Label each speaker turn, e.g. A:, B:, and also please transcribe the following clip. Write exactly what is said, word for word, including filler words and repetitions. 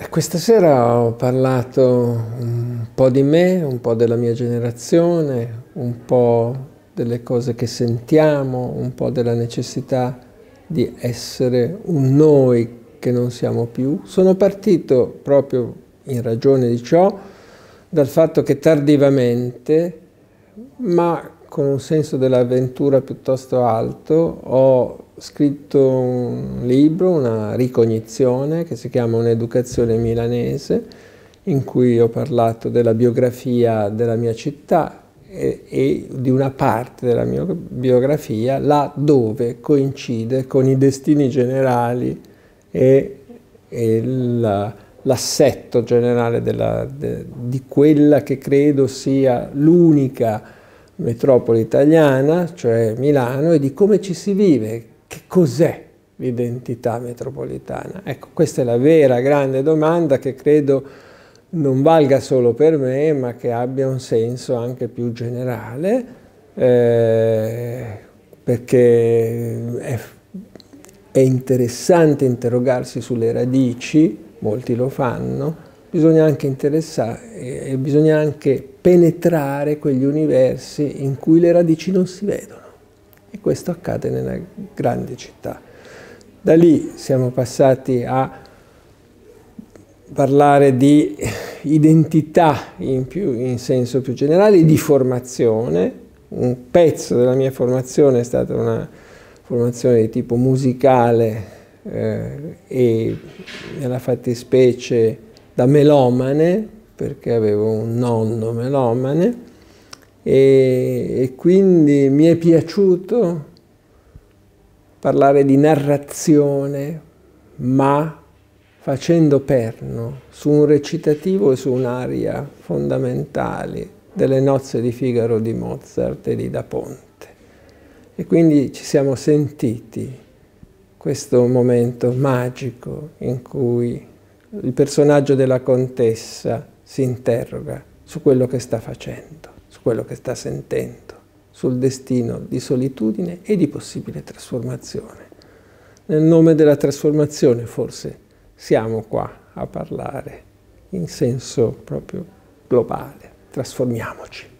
A: Questa sera ho parlato un po' di me, un po' della mia generazione, un po' delle cose che sentiamo, un po' della necessità di essere un noi che non siamo più. Sono partito proprio in ragione di ciò dal fatto che tardivamente, ma con un senso dell'avventura piuttosto alto, ho scritto un libro, una ricognizione che si chiama Un'educazione milanese, in cui ho parlato della biografia della mia città e, e di una parte della mia biografia là dove coincide con i destini generali e, e l'assetto generale della, de, di quella che credo sia l'unica metropoli italiana, cioè Milano, e di come ci si vive, che cos'è l'identità metropolitana. Ecco, questa è la vera grande domanda che credo non valga solo per me, ma che abbia un senso anche più generale, eh, perché è, è interessante interrogarsi sulle radici, molti lo fanno, bisogna anche interessare e bisogna anche penetrare quegli universi in cui le radici non si vedono, e questo accade nelle grandi città. Da lì siamo passati a parlare di identità in, più, in senso più generale, di formazione. Un pezzo della mia formazione è stata una formazione di tipo musicale eh, e nella fattispecie da melomane, perché avevo un nonno melomane, e, e quindi mi è piaciuto parlare di narrazione, ma facendo perno su un recitativo e su un'aria fondamentali delle Nozze di Figaro di Mozart e di Da Ponte. E quindi ci siamo sentiti questo momento magico in cui il personaggio della contessa si interroga su quello che sta facendo, su quello che sta sentendo, sul destino di solitudine e di possibile trasformazione. Nel nome della trasformazione forse siamo qua a parlare in senso proprio globale. Trasformiamoci.